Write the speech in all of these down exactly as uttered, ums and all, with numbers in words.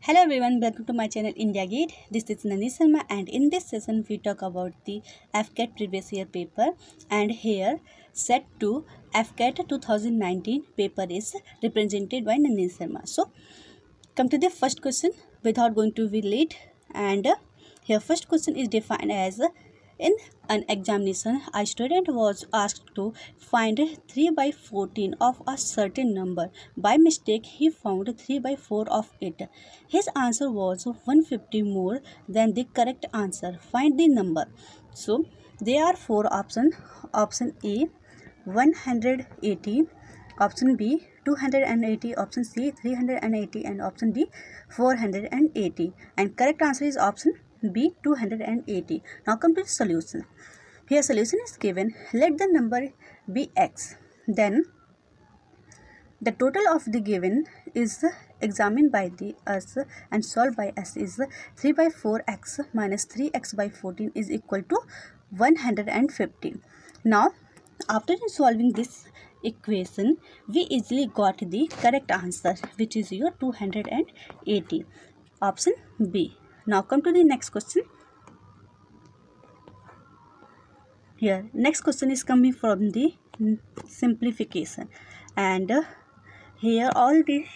Hello everyone, welcome to my channel India Gate. This is Nani Sharma and in this session we talk about the F C A T previous year paper, and here set two F C A T twenty nineteen paper is represented by Nani Sharma. So come to the first question without going to be late, and uh, here first question is defined as uh, in an examination a student was asked to find three by fourteen of a certain number. By mistake he found three by four of it. His answer was one hundred fifty more than the correct answer. Find the number. So there are four options. Option A one hundred eighty, option B two hundred eighty, option C three hundred eighty, and option D four hundred eighty, and correct answer is option B two hundred eighty. Now come to the solution. Here solution is given. Let the number be x. Then the total of the given is examined by the us and solved by us is three by four x minus three x by fourteen is equal to one hundred fifty. Now after solving this equation we easily got the correct answer, which is your two hundred eighty, option B. Now come to the next question. Here next question is coming from the simplification, and uh, here all the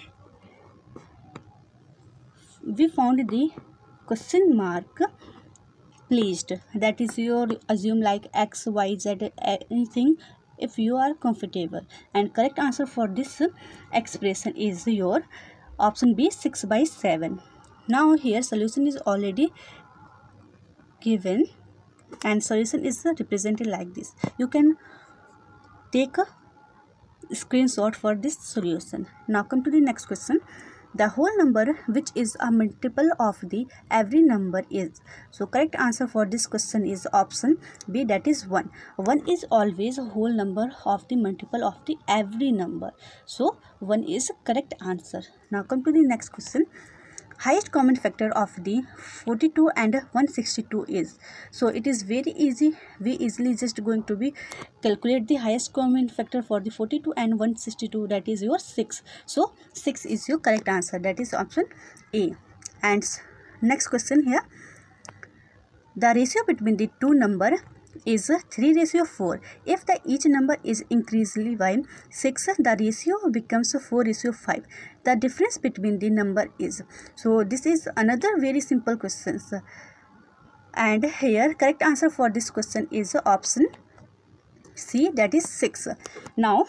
we found the question mark placed, that is your assume like x y z anything if you are comfortable, and correct answer for this expression is your option B six by seven. Now here solution is already given and solution is represented like this. You can take a screenshot for this solution. Now come to the next question. The whole number which is a multiple of the every number is. So correct answer for this question is option B, that is one. one is always a whole number of the multiple of the every number. So one is correct answer. Now come to the next question. Highest common factor of the forty-two and one hundred sixty-two is. So it is very easy. We easily just going to be calculate the highest common factor for the forty-two and one hundred sixty-two, that is your six. So six is your correct answer, that is option A. And next question here. The ratio between the two number is three ratio four. If the each number is increasingly by six, the ratio becomes four ratio five. The difference between the number is. So this is another very simple question, and here correct answer for this question is option C, that is six. Now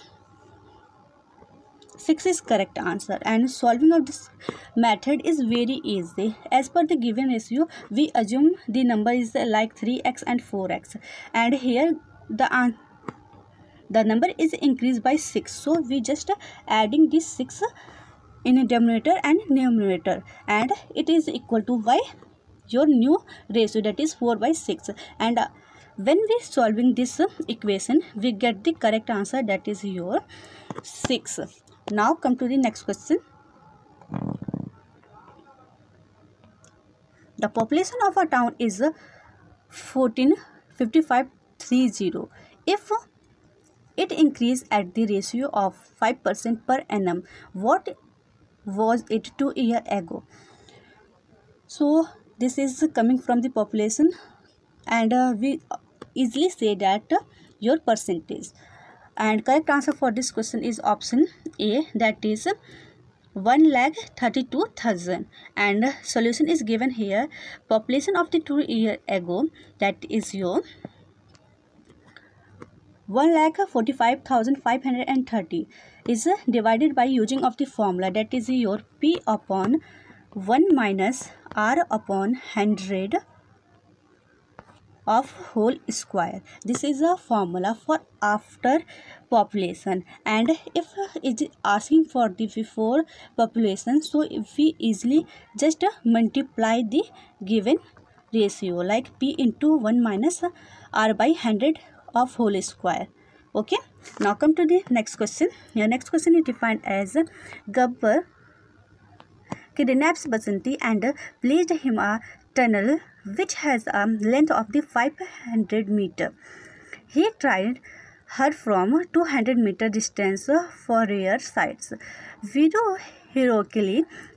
six is correct answer, and solving of this method is very easy. As per the given ratio we assume the number is like three x and four x, and here the the number is increased by six, so we just adding this six in denominator and numerator, and it is equal to by your new ratio, that is four by six, and uh, when we solving this uh, equation we get the correct answer, that is your six. Now come to the next question. The population of a town is fourteen fifty-five thirty. If it increased at the ratio of five percent per annum, what was it two years ago? So this is coming from the population, and uh, we easily say that uh, your percentage, and correct answer for this question is option A, that is one lakh thirty-two thousand, and solution is given here. Population of the two years ago, that is your one lakh forty-five thousand five hundred thirty, is divided by using of the formula, that is your P upon one minus R upon one hundred of whole square. This is a formula for after population, and if it is asking for the before population, so if we easily just multiply the given ratio like P into one minus R by one hundred of whole square. Okay, now come to the next question. Your next question is defined as Gabbar kidnaps Basanti and placed him a tunnel which has a length of the five hundred meter. He tried her from two hundred meter distance for rare sights. Video heroically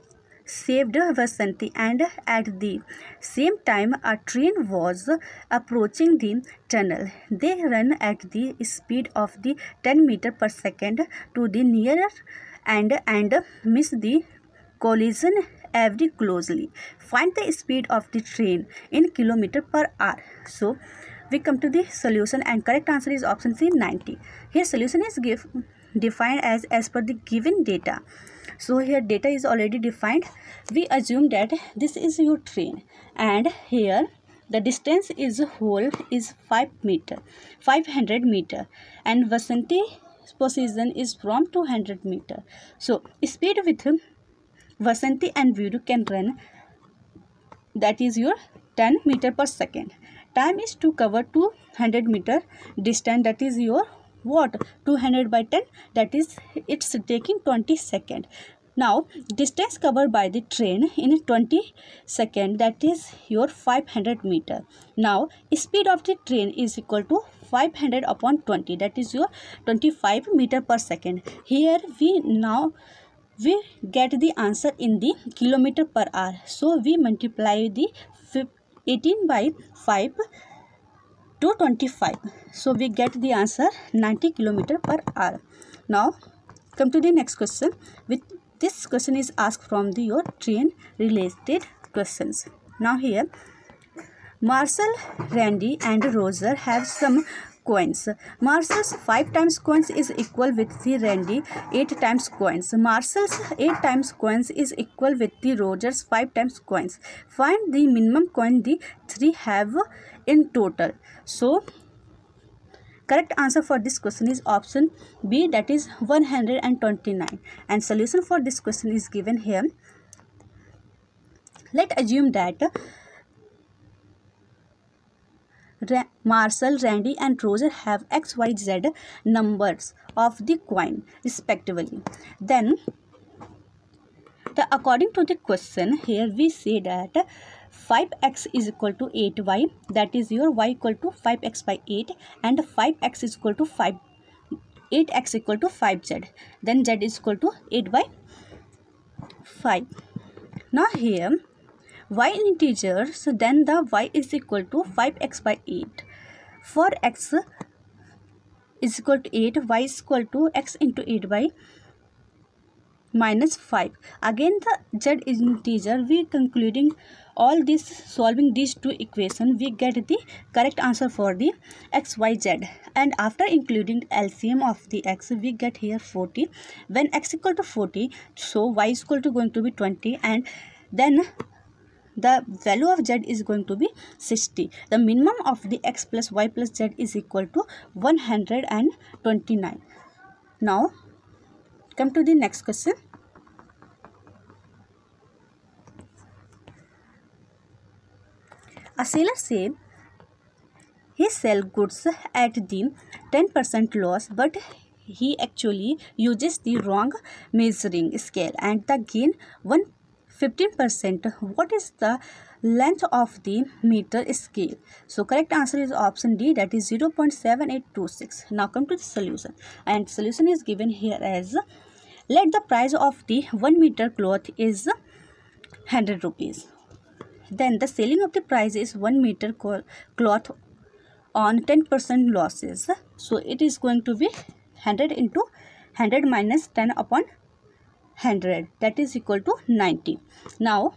saved Vasanti, and at the same time a train was approaching the tunnel. They ran at the speed of the ten meters per second to the nearer end and missed the collision very closely. Find the speed of the train in kilometer per hour. So we come to the solution, and correct answer is option C, ninety. Here solution is give, defined as as per the given data. So here data is already defined. We assume that this is your train, and here the distance is whole is five meter, five hundred meter, and Vasanti's position is from two hundred meter. So speed with Vasanti and Viru can run, that is your ten meter per second. Time is to cover two hundred meter distance, that is your what, two hundred by ten, that is it's taking twenty second. Now distance covered by the train in twenty second, that is your five hundred meter. Now speed of the train is equal to five hundred upon twenty, that is your twenty-five meter per second. Here we now we get the answer in the kilometer per hour. So we multiply the eighteen by five to twenty-five. So we get the answer ninety kilometer per hour. Now come to the next question. With this question is asked from the your train related questions. Now here Marcel, Randy and Roger have some coins. Marcel's five times coins is equal with the Randy eight times coins. Marcel's eight times coins is equal with the Roger's five times coins. Find the minimum coin the three have in total. So correct answer for this question is option B, that is one hundred twenty-nine. And solution for this question is given here. Let's assume that Marcel, Randy and Roger have X, Y, Z numbers of the coin respectively. Then the according to the question here we say that five x is equal to eight y, that is your y equal to five x by eight, and five x is equal to five, eight x equal to five z, then z is equal to eight by five. Now here y in integers, so then the y is equal to five x by eight. For x is equal to eight, y is equal to x into eight by minus five. Again the z is integer. We concluding all this, solving these two equations, we get the correct answer for the x, y, z. And after including L C M of the x, we get here forty. When x equal to forty, so y is equal to going to be twenty, and then the value of z is going to be sixty. The minimum of the x plus y plus z is equal to one hundred twenty-nine. Now come to the next question. A seller said he sell goods at the ten percent loss, but he actually uses the wrong measuring scale and the gain one fifteen percent. What is the length of the meter scale? So correct answer is option D, that is zero point seven eight two six. Now come to the solution, and solution is given here as let the price of the one meter cloth is one hundred rupees. Then the selling of the price is one meter cloth on ten percent losses. So it is going to be one hundred into one hundred minus ten upon one hundred, that is equal to ninety. Now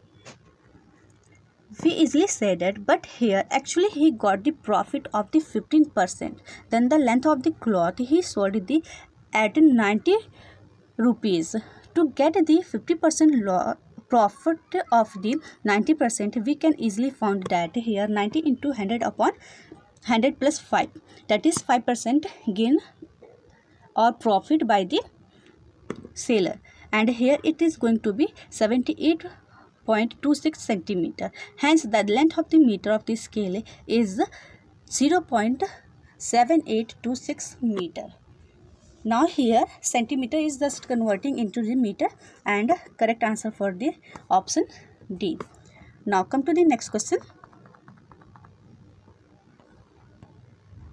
we easily say that, but here actually he got the profit of the fifteen percent. Then the length of the cloth he sold the at ninety rupees. To get the fifty percent loss profit of the ninety percent, we can easily find that here ninety into one hundred upon one hundred plus five, that is five percent gain or profit by the seller, and here it is going to be seventy-eight point two six centimeter. Hence the length of the meter of the scale is zero point seven eight two six meter. Now here centimeter is just converting into the meter, and correct answer for the option D. Now come to the next question.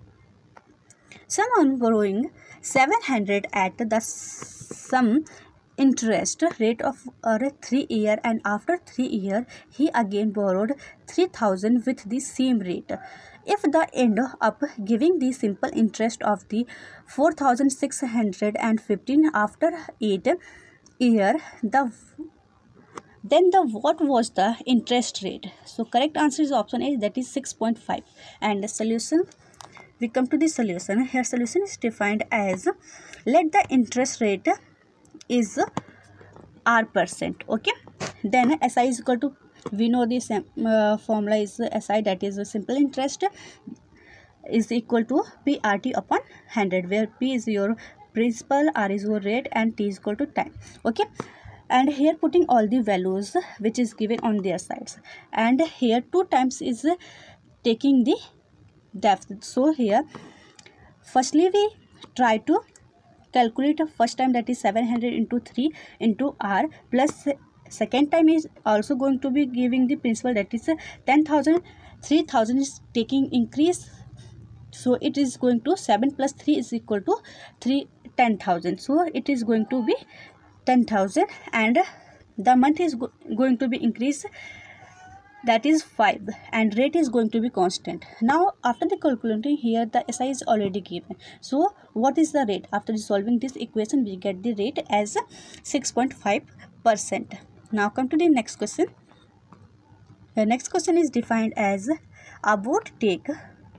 Someone borrowing seven hundred at the sum interest rate of uh, three year, and after three year he again borrowed three thousand with the same rate. If the end up giving the simple interest of the four thousand six hundred fifteen after eight year, the then the what was the interest rate? So correct answer is option A, that is six point five. And the solution, we come to the solution. Here solution is defined as, let the interest rate is r percent. Okay, then S I is equal to, we know this uh, formula is S I, that is a simple interest, is equal to P R T upon one hundred, where P is your principal, R is your rate, and T is equal to time. Okay, and here putting all the values which is given on their sides, and here two times is taking the depth. So here firstly we try to calculate first time, that is seven hundred into three into R, plus second time is also going to be giving the principal, that is ten thousand. three thousand is taking increase, so it is going to seven plus three is equal to three, ten thousand. So it is going to be ten thousand, and the month is go going to be increased, that is five, and rate is going to be constant. Now after the calculating, here the S I is already given. So what is the rate? After solving this equation, we get the rate as six point five percent. Now come to the next question. The next question is defined as, a boat take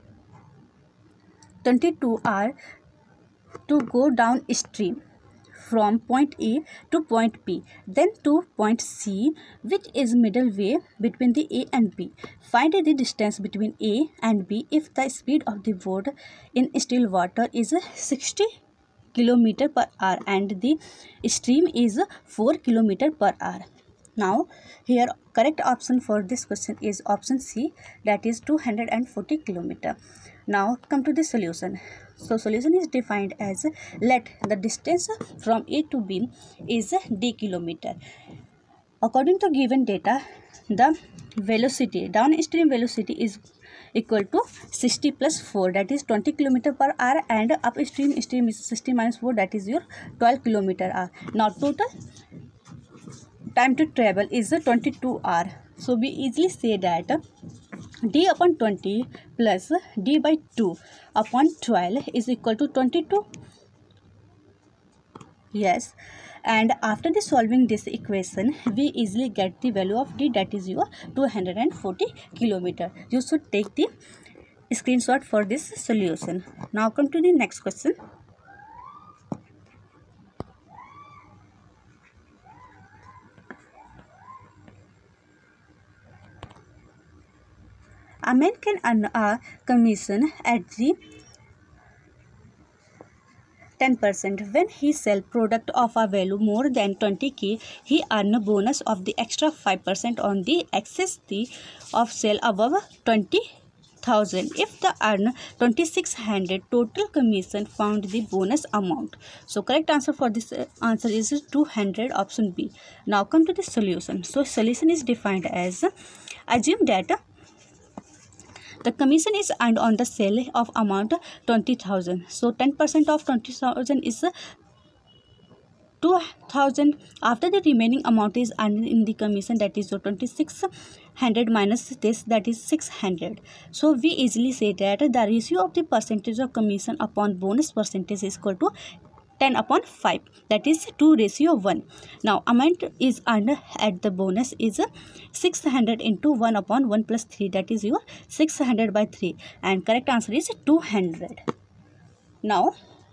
twenty-two hours to go downstream from point A to point B, then to point C, which is middle way between the A and B. Find the distance between A and B if the speed of the boat in still water is sixty kilometer per hour and the stream is four kilometer per hour. Now here correct option for this question is option C, that is two hundred forty kilometer. Now come to the solution. So solution is defined as, let the distance from A to B is d kilometer. According to given data, the velocity, downstream velocity is equal to sixty plus four, that is twenty kilometer per hour, and upstream stream is sixty minus four, that is your twelve kilometer hour. Now total time to travel is twenty-two hour. So we easily say that d upon twenty plus d by two upon twelve is equal to twenty-two. Yes, and after the solving this equation, we easily get the value of d, that is your two hundred forty kilometer. You should take the screenshot for this solution. Now come to the next question. A man can earn a commission at the ten percent. When he sell product of a value more than twenty K, he earn a bonus of the extra five percent on the excess of sale above twenty thousand. If the earn twenty-six hundred total commission, found the bonus amount. So correct answer for this uh, answer is two hundred, option B. Now come to the solution. So solution is defined as, assume that the commission is earned on the sale of amount twenty thousand. So ten percent of twenty thousand is two thousand. After the remaining amount is earned in the commission, that is twenty-six hundred minus this, that is six hundred. So we easily say that the ratio of the percentage of commission upon bonus percentage is equal to ten upon five, that is two ratio one. Now amount is earned at the bonus is six hundred into one upon one plus three, that is your six hundred by three, and correct answer is two hundred. Now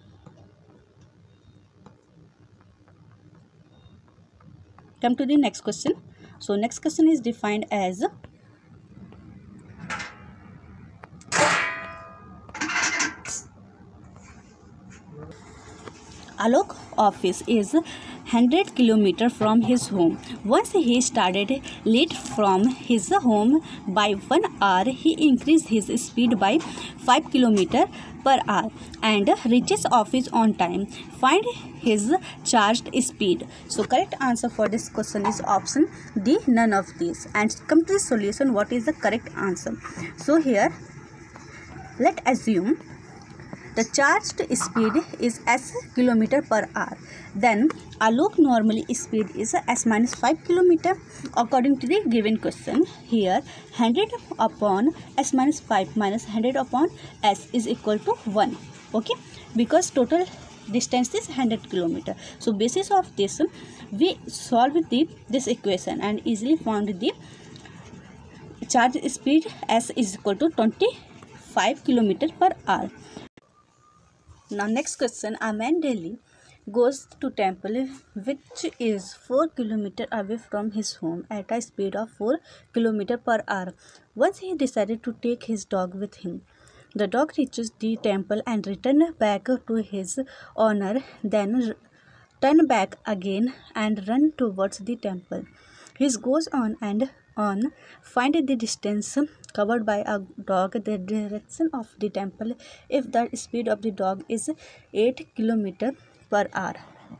come to the next question. So next question is defined as, Alok office is one hundred kilometers from his home. Once he started late from his home by one hour, he increased his speed by five kilometers per hour and reaches office on time. Find his charged speed. So correct answer for this question is option D, none of these. And come to the solution, what is the correct answer? So here let assume The charged speed is s kilometer per hour. Then a loop normally speed is s minus five kilometer. According to the given question, here one hundred upon s minus five minus one hundred upon s is equal to one. Okay, because total distance is one hundred kilometer. So basis of this, we solve the this equation and easily found the charge speed s is equal to twenty-five kilometer per hour. Now next question, a man daily goes to temple which is four kilometer away from his home at a speed of four kilometer per hour. Once he decided to take his dog with him. The dog reaches the temple and returns back to his owner, then turn back again and run towards the temple. He goes on and on, find the distance covered by a dog, the direction of the temple, if the speed of the dog is eight kilometer per hour.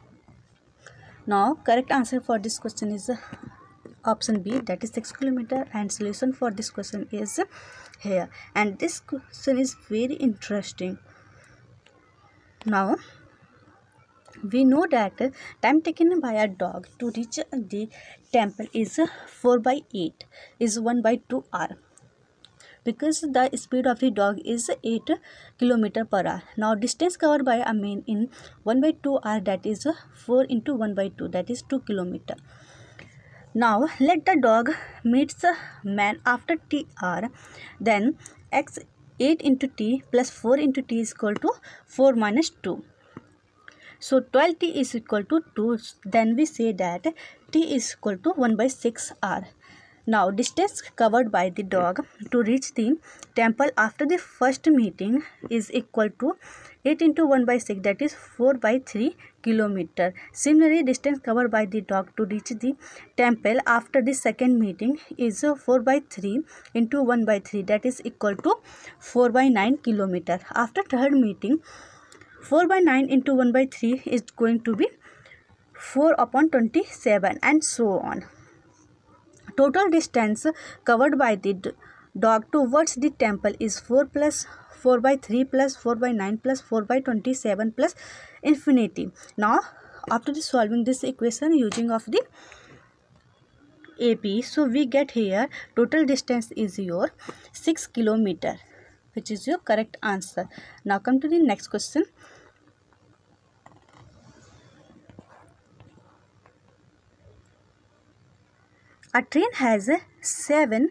Now correct answer for this question is option B, that is six kilometer, and solution for this question is here. And this question is very interesting. Now we know that time taken by a dog to reach the temple is four by eight, is one by two hour, because the speed of the dog is eight kilometer per hour. Now distance covered by a man in one by two hour, that is four into one by two, that is two kilometer. Now let the dog meets a man after t hour, then x eight into t plus four into t is equal to four minus two. So twelve t is equal to two, then we say that t is equal to one by six hour. Now distance covered by the dog to reach the temple after the first meeting is equal to eight into one by six, that is four by three kilometer. Similarly, distance covered by the dog to reach the temple after the second meeting is four by three into one by three, that is equal to four by nine kilometer. After third meeting, four by nine into one by three is going to be four upon twenty-seven, and so on. Total distance covered by the dog towards the temple is four plus four by three plus four by nine plus four by twenty-seven plus infinity. Now after the solving this equation using of the A P, so we get here total distance is your six kilometer, which is your correct answer. Now come to the next question. A train has seven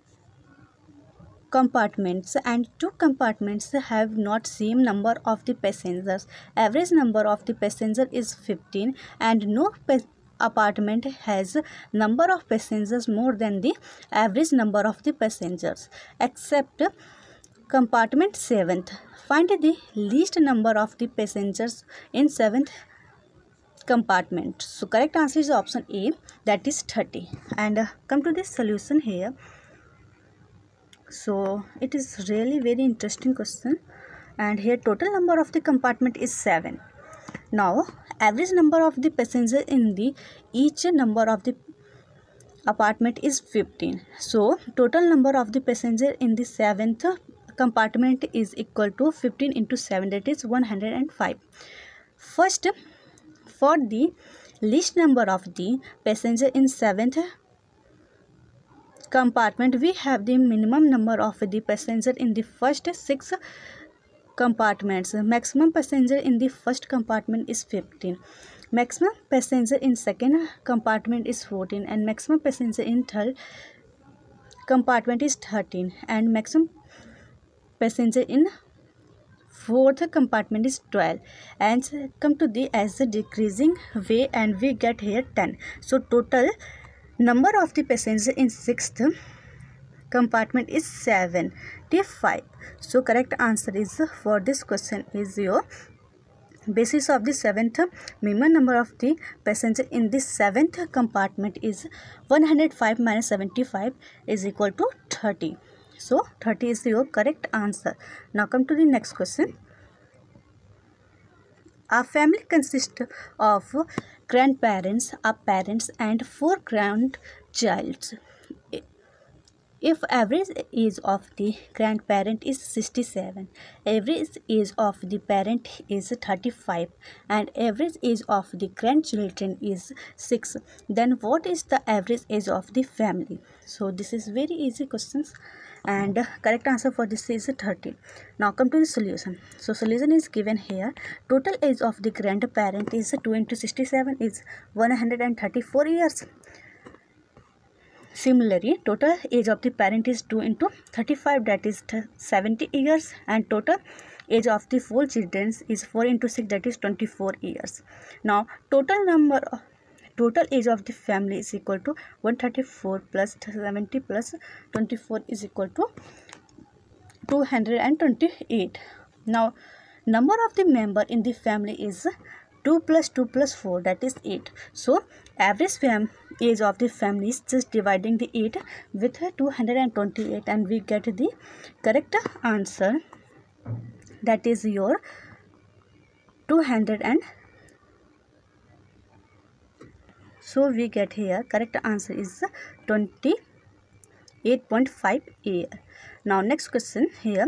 compartments and two compartments have not same number of the passengers. Average number of the passenger is fifteen and no apartment has number of passengers more than the average number of the passengers except compartment seventh. Find the least number of the passengers in seventh compartment. So correct answer is option A, that is thirty. And uh, come to this solution here. So it is really very interesting question, and here total number of the compartment is seven. Now average number of the passenger in the each number of the apartment is fifteen. So total number of the passenger in the seventh compartment is equal to fifteen into seven, that is one hundred five. First, for the least number of the passenger in seventh compartment, we have the minimum number of the passenger in the first six compartments. Maximum passenger in the first compartment is fifteen. Maximum passenger in second compartment is fourteen, and maximum passenger in third compartment is thirteen, and maximum passenger in fourth compartment is twelve, and come to the as a decreasing way, and we get here ten. So total number of the passenger in sixth compartment is seventy-five. So correct answer is for this question is your basis of the seventh minimum number of the passenger in this seventh compartment is one hundred five minus seventy-five is equal to thirty. So thirty is your correct answer. Now come to the next question. A family consists of grandparents, a parents, and four grandchildren. If average age of the grandparent is sixty-seven, average age of the parent is thirty-five, and average age of the grandchildren is six, then what is the average age of the family? So this is very easy questions, and correct answer for this is thirty. Now come to the solution. So solution is given here. Total age of the grandparent is two into sixty-seven is one hundred thirty-four years. Similarly, total age of the parent is two into thirty-five, that is seventy years, and total age of the four children is four into six, that is twenty-four years. Now total number of total age of the family is equal to one hundred thirty-four plus seventy plus twenty-four is equal to two hundred twenty-eight. Now number of the member in the family is two plus two plus four, that is eight. So average fam age of the family is just dividing the eight with two hundred twenty-eight, and we get the correct answer, that is your two hundred, and so we get here correct answer is twenty-eight point five A. Now next question here.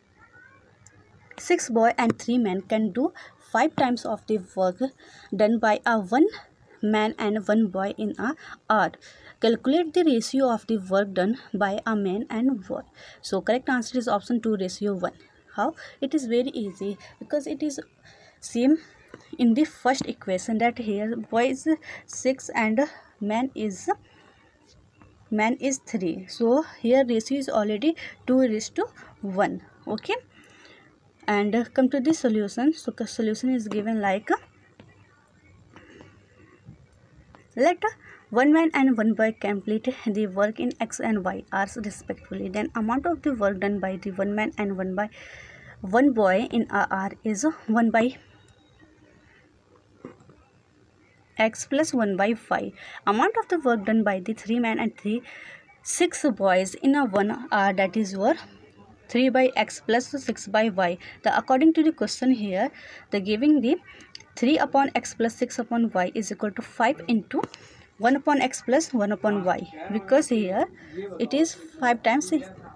Six boys and three men can do five times of the work done by a one man and one boy in a hour. Calculate the ratio of the work done by a man and boy. So correct answer is option two, ratio one. How? It is very easy, because it is same in the first equation, that here boy is six and man is man is three. So here ratio is already two is to one. Okay. And uh, come to the solution. So the solution is given like, let one man and one boy complete the work in x and y hours respectively. Then amount of the work done by the one man and one by one boy in a hour is one by x plus one by five. Amount of the work done by the three men and three six boys in a one hour, that is your three by x plus six by y. The according to the question here, the giving the three upon x plus six upon y is equal to five into one upon x plus one upon y, because here it is five times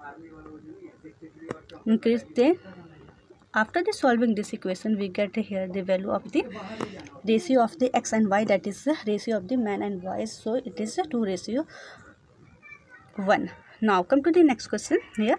increase the. After the solving this equation, we get here the value of the ratio of the x and y, that is the ratio of the man and boys. So it is a two ratio one. Now come to the next question here.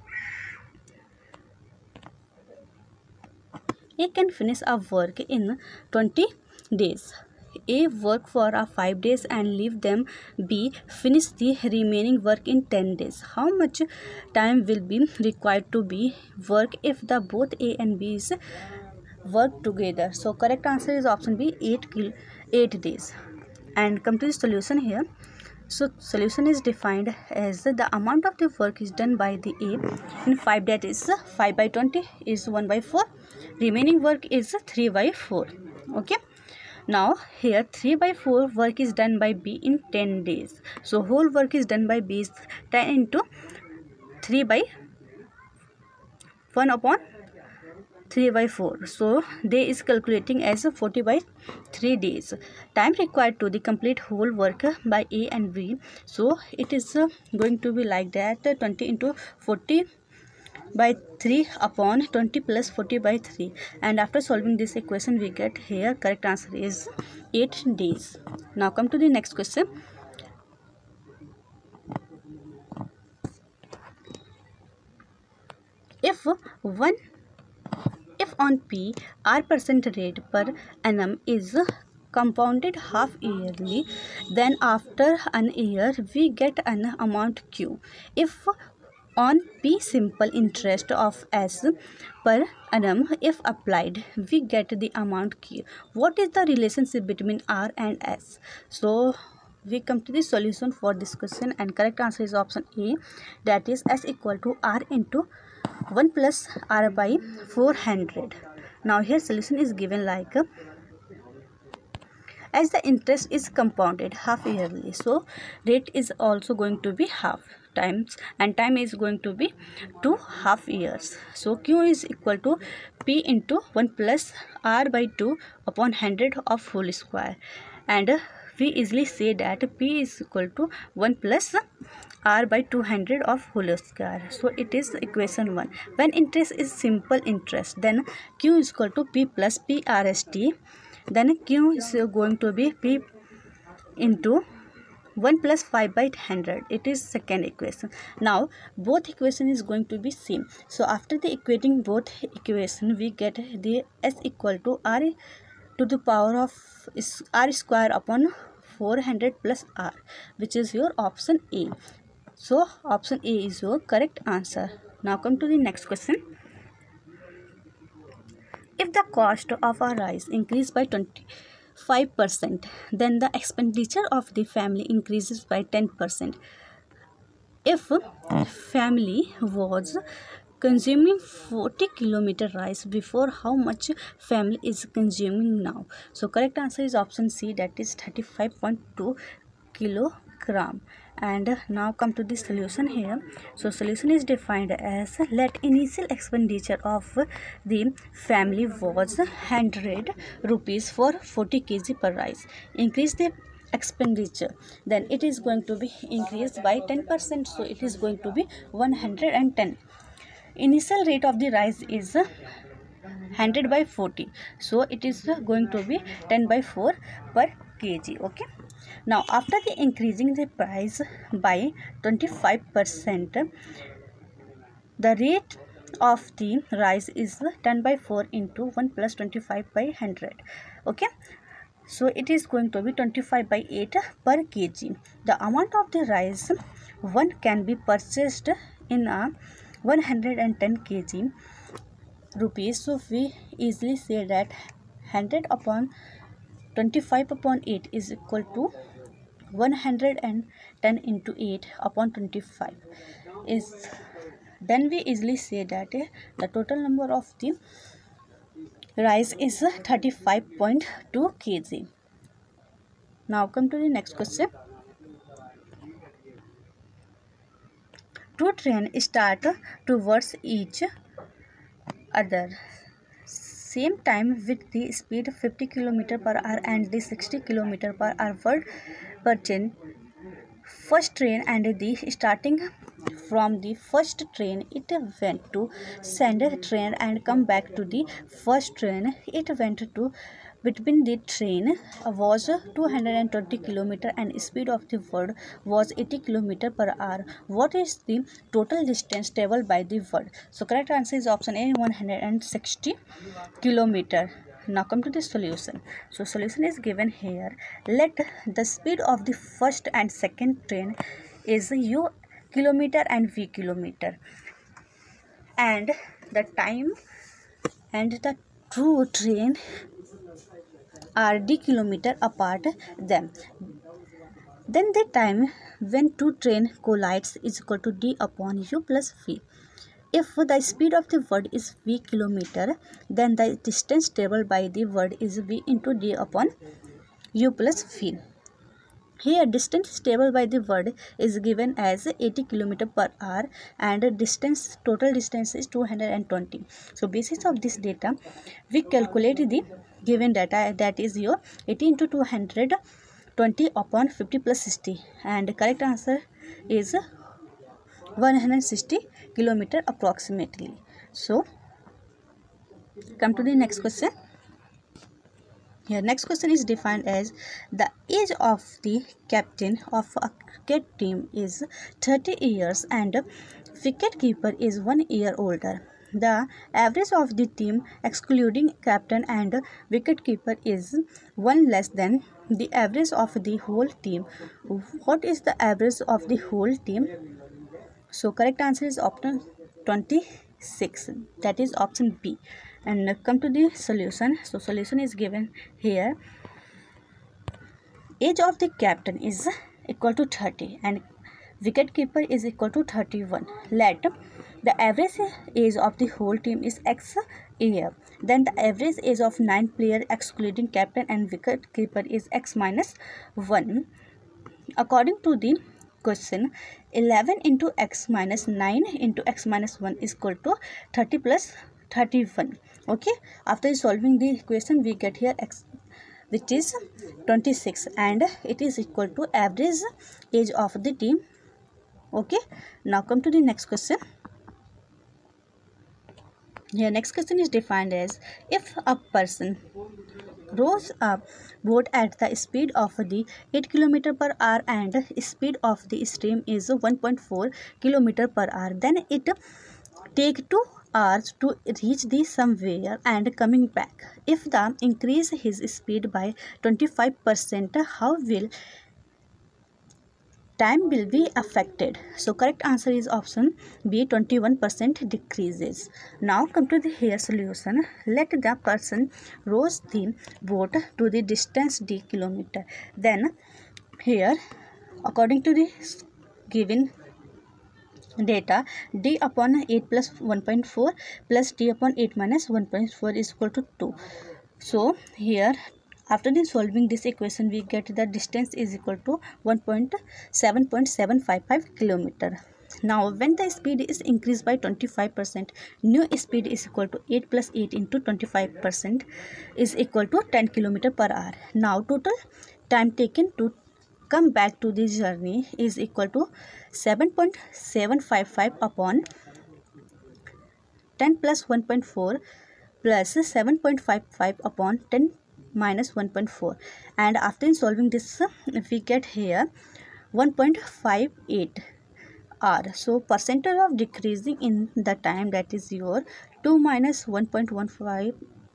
A can finish a work in twenty days. A work for a five days and leave them. B finish the remaining work in ten days. How much time will be required to be work if the both A and B is work together? So correct answer is option B, eight eight days. And come to the solution here. So solution is defined as the amount of the work is done by the A in five, that is five by twenty is one by four. Remaining work is three by four. Okay. Now here three by four work is done by B in ten days. So whole work is done by B is ten into three by one upon three by four. So day is calculating as forty by three days. Time required to the complete whole work by A and B. So it is going to be like that, twenty into forty by three upon twenty plus forty by three, and after solving this equation we get here correct answer is eight days. Now come to the next question. If one if on P R percent rate per annum is compounded half yearly, then after an year we get an amount Q. If on P simple interest of S per annum if applied, we get the amount Q. What is the relationship between R and S? So we come to the solution for this question, and correct answer is option A, that is S equal to R into one plus R by four hundred. Now here solution is given like, as the interest is compounded half yearly, so rate is also going to be half times, and time is going to be two half years. So Q is equal to P into one plus R by two upon one hundred of whole square, and we easily say that P is equal to one plus R by two hundred of whole square. So it is equation one. When interest is simple interest, then Q is equal to P plus P R S T. Then Q is going to be P into one plus five by one hundred. It is second equation. Now both equation is going to be same. So after the equating both equation, we get the S equal to R to the power of R square upon four hundred plus R, which is your option A. So option A is your correct answer. Now come to the next question. If the cost of a rice increased by twenty-five percent, then the expenditure of the family increases by ten percent. If family was consuming forty kilometer rice before, how much family is consuming now? So correct answer is option C, that is thirty-five point two kilogram. And now come to the solution here. So solution is defined as, let initial expenditure of the family was one hundred rupees for forty kilograms per rice. Increase the expenditure, then it is going to be increased by ten percent. So it is going to be one hundred ten. Initial rate of the rice is one hundred by forty. So it is going to be ten by four per kg. Okay. Now after the increasing the price by twenty-five percent, the rate of the rice is ten by four into one plus twenty-five by one hundred. Okay. So it is going to be twenty-five by eight per kg. The amount of the rice one can be purchased in a one hundred ten kilograms rupees. So we easily say that one hundred upon twenty-five upon eight is equal to one hundred ten into eight upon twenty-five is, then we easily say that uh, the total number of the rice is thirty-five point two kilograms. Now come to the next question. Two trains start towards each other same time with the speed fifty kilometers per hour and the sixty kilometers per hour per train. First train and the starting from the first train, it went to second train and come back to the first train. It went to between the train was two hundred twenty kilometers and speed of the bird was eighty kilometers per hour. What is the total distance traveled by the bird? So correct answer is option A, one hundred sixty kilometers. Now come to the solution. So solution is given here. Let the speed of the first and second train is u kilometer and v kilometer, and the time and the two train are d kilometer apart them. Then the time when two train collides is equal to d upon u plus v. If the speed of the bird is v kilometer, then the distance traveled by the bird is v into d upon u plus v. Here distance traveled by the bird is given as eighty kilometers per hour and distance total distance is two hundred twenty. So basis of this data, we calculate the given data, that is your eighty into two hundred twenty upon fifty plus sixty, and correct answer is one hundred sixty kilometers approximately. So come to the next question. Here next question is defined as, the age of the captain of a cricket team is thirty years and wicket keeper is one year older. The average of the team excluding captain and wicket keeper is one less than the average of the whole team. What is the average of the whole team? So correct answer is option twenty-six, that is option B. And come to the solution. So solution is given here. Age of the captain is equal to thirty and wicket keeper is equal to thirty-one. Let the average age of the whole team is X year. Then the average age of nine players excluding captain and wicket keeper is X minus one. According to the question, eleven into X minus nine into X minus one is equal to thirty plus thirty-one. Okay, after solving the equation, we get here X which is twenty-six, and it is equal to average age of the team. Okay, now come to the next question. Here next question is defined as, if a person rows a boat at the speed of the eight kilometer per hour and speed of the stream is one point four kilometer per hour, then it take two hours to reach the somewhere and coming back. If the increase his speed by twenty-five percent, how will time will be affected? So correct answer is option B, twenty-one percent decreases. Now come to the here solution. Let the person rows the boat to the distance d kilometer. Then here, according to the given data, d upon eight plus one point four plus d upon eight minus one point four is equal to two. So here, after the solving this equation, we get the distance is equal to one point seven point seven five five kilometer. Now when the speed is increased by twenty-five percent, new speed is equal to eight plus eight into twenty-five percent is equal to ten kilometer per hour. Now total time taken to come back to this journey is equal to seven point seven five five upon ten plus one point four plus seven point five five upon ten minus one point four, and after solving this we get here one point five eight r. So percentage of decreasing in the time, that is your two minus one point one five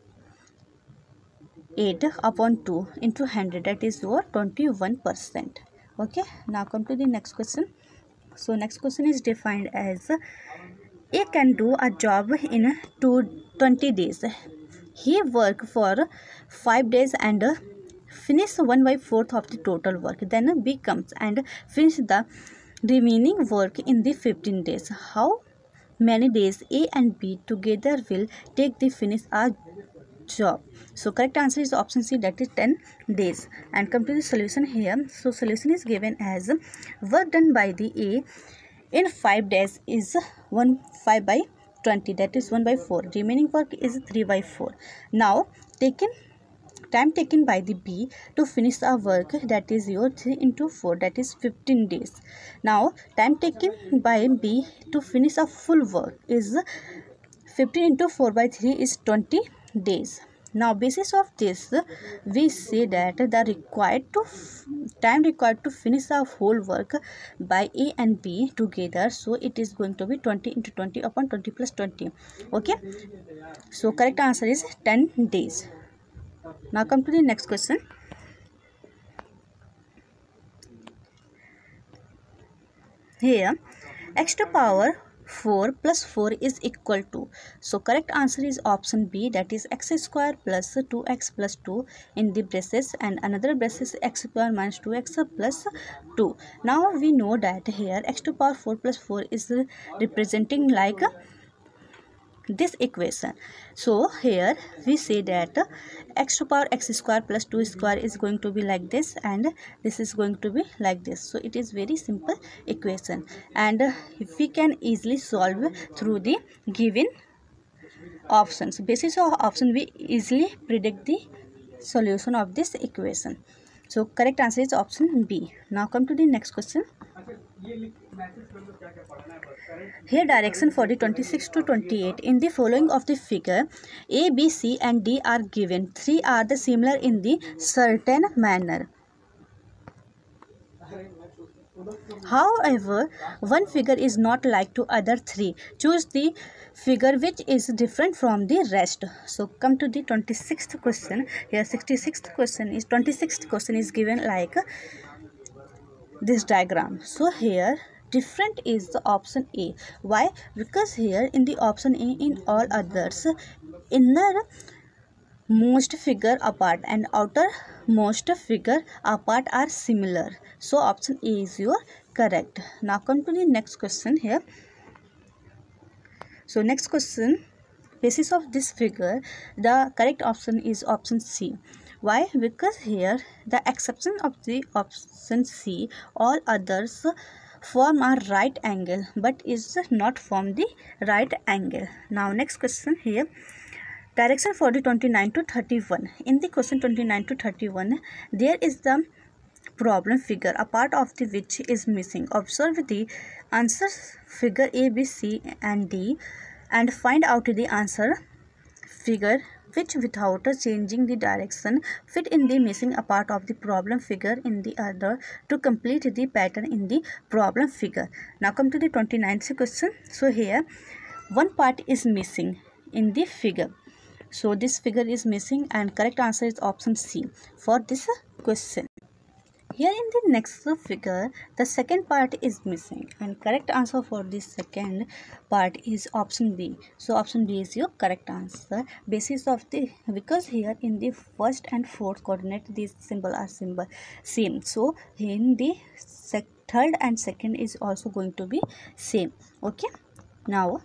eight upon two into one hundred, that is your twenty-one percent. Okay, now come to the next question. So next question is defined as, A can do a job in two, twenty days. He work for five days and finish one by fourth of the total work. Then B comes and finish the remaining work in the fifteen days. How many days A and B together will take the finish a job? So correct answer is option C, that is ten days. And come to the solution here. So solution is given as, work done by the A in five days is one five by twenty, that is one by four. Remaining work is three by four. Now taken time taken by the B to finish our work, that is your three into four, that is fifteen days. Now time taken by B to finish a full work is fifteen into four by three is twenty days. Now basis of this we say that the required to time required to finish our whole work by A and B together, so it is going to be twenty into twenty upon twenty plus twenty. Okay, so correct answer is ten days. Now come to the next question. Here x to power four plus four is equal to, so correct answer is option B, that is x square plus two x plus two in the braces, and another braces x square minus two x plus two. Now we know that here x to power four plus four is representing like this equation. So here we say that x to power x square plus two square is going to be like this, and this is going to be like this. So it is very simple equation, and we can easily solve through the given options. Basis of option we easily predict the solution of this equation. So correct answer is option B. Now come to the next question. Here direction for the twenty-six to twenty-eight. In the following of the figure, A, B, C and D are given. Three are the similar in the certain manner. However, one figure is not like to other three. Choose the figure which is different from the rest. So come to the twenty-sixth question. Here sixty-sixth question is twenty-sixth question is given like this diagram. So here different is the option A. Why? Because here in the option A, in all others, inner most figure apart and outer most figure apart are similar. So option A is your correct. Now come to the next question here. So next question, basis of this figure, the correct option is option C. Why? Because here the exception of the option C, all others form a right angle but is not form the right angle. Now next question here, Direction for the twenty-nine to thirty-one. In the question twenty-nine to thirty-one, there is the problem figure, a part of the which is missing. Observe the answer figure A, B, C and D and find out the answer figure which without changing the direction fit in the missing a part of the problem figure in the order to complete the pattern in the problem figure. Now come to the twenty-ninth question. So here one part is missing in the figure. So this figure is missing and correct answer is option C for this question. Here in the next figure, the second part is missing and correct answer for this second part is option B. So option B is your correct answer. Basis of the, because here in the first and fourth coordinate these symbol are symbol same. So in the sec third and second is also going to be same. Okay. Now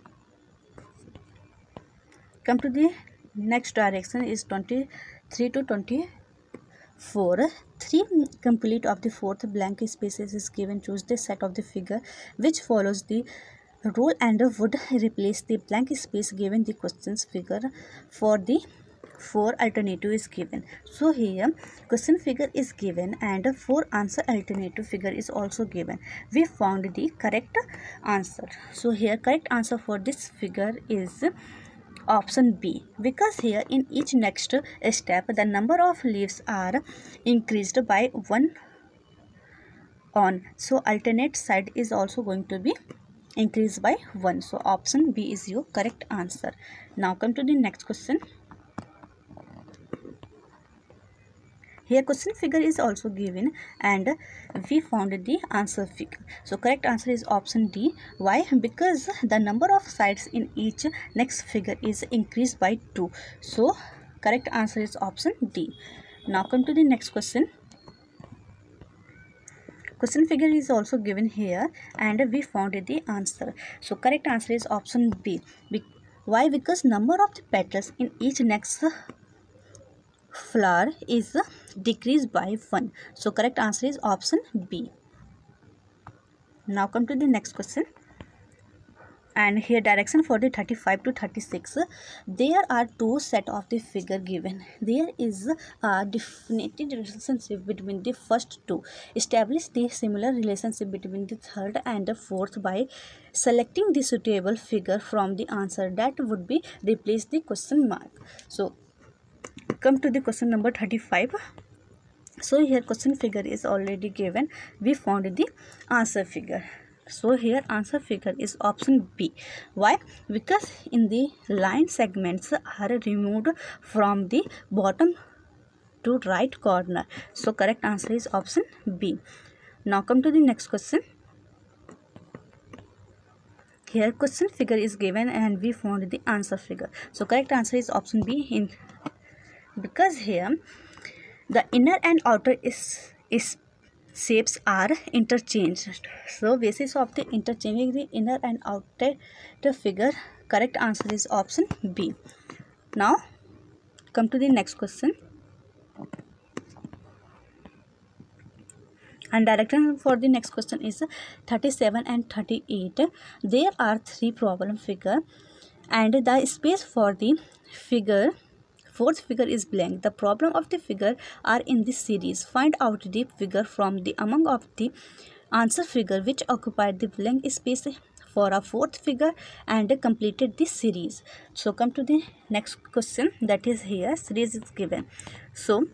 come to the next direction is twenty-three to twenty-four. Three complete of the fourth blank spaces is given. Choose the set of the figure which follows the rule and would replace the blank space given the questions figure. For the four alternative is given. So here question figure is given and four answer alternative figure is also given. We found the correct answer. So here correct answer for this figure is option B, because here in each next step the number of leaves are increased by one on, so alternate side is also going to be increased by one. So option B is your correct answer. Now come to the next question. Here question figure is also given and we found the answer figure. So correct answer is option D. Why? Because the number of sides in each next figure is increased by two. So correct answer is option D. Now come to the next question. Question figure is also given here and we found the answer. So correct answer is option B. Be Why? Because number of the petals in each next flower is decreased by one. So correct answer is option B. Now come to the next question. And here direction for the thirty-five to thirty-six. There are two set of the figure given. There is a definitive relationship between the first two. Establish the similar relationship between the third and the fourth by selecting the suitable figure from the answer that would be replace the question mark. So come to the question number thirty-five. So here question figure is already given. We found the answer figure. So here answer figure is option B. Why? Because in the line segments are removed from the bottom to right corner. So correct answer is option B. Now come to the next question. Here question figure is given and we found the answer figure. So correct answer is option B. In because here the inner and outer is is shapes are interchanged. So basis of the interchanging the inner and outer the figure, correct answer is option B. Now come to the next question. And direction for the next question is thirty-seven and thirty-eight. There are three problem figure and the space for the figure fourth figure is blank. The problem of the figure are in this series. Find out the figure from the among of the answer figure which occupied the blank space for a fourth figure and completed this series. So come to the next question, that is here series is given. So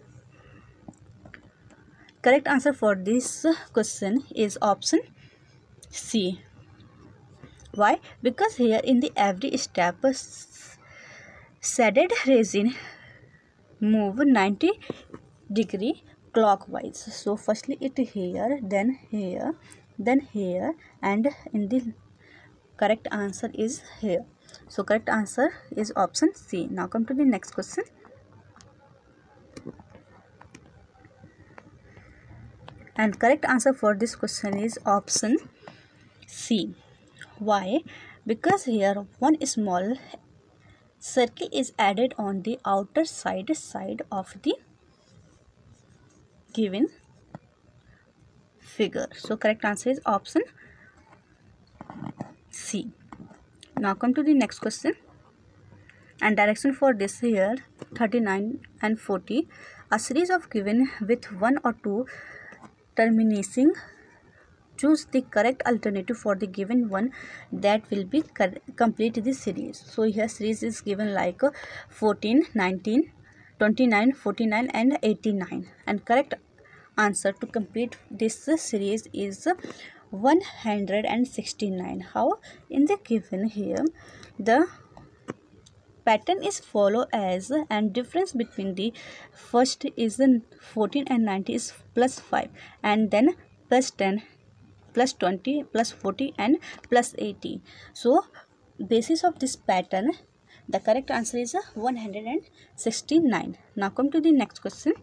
correct answer for this question is option C. Why? Because here in the every step shaded resin move ninety degree clockwise. So firstly it here, then here, then here, and in the correct answer is here. So correct answer is option C. Now come to the next question. And correct answer for this question is option C. Why? Because here one small circle is added on the outer side side of the given figure. So correct answer is option C. Now come to the next question. and direction for this here thirty-nine and forty. A series of given with one or two terminating. Choose the correct alternative for the given one that will be complete the series. So here series is given like fourteen, nineteen, twenty-nine, forty-nine and eighty-nine, and correct answer to complete this series is one hundred sixty-nine. How? In the given here the pattern is follow as, and difference between the first is fourteen and ninety is plus five, and then plus ten, plus twenty, plus forty and plus eighty. So basis of this pattern the correct answer is one hundred sixty-nine. Now come to the next question.